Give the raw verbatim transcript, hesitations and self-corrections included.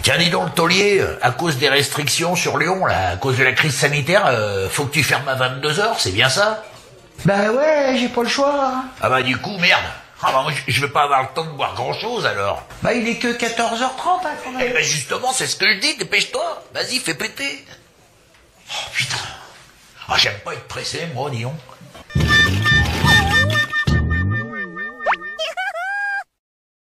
Tiens, dis donc, le taulier, à cause des restrictions sur Lyon, là, à cause de la crise sanitaire, euh, faut que tu fermes à vingt-deux heures, c'est bien ça? Bah ouais, j'ai pas le choix. Ah bah du coup, merde. Ah bah moi, je- je vais pas avoir le temps de boire grand-chose, alors. Bah il est que quatorze heures trente, hein, quand Eh même. ben justement, c'est ce que je dis, dépêche-toi. Vas-y, fais péter. Oh putain. Ah, j'aime pas être pressé, moi, dis donc.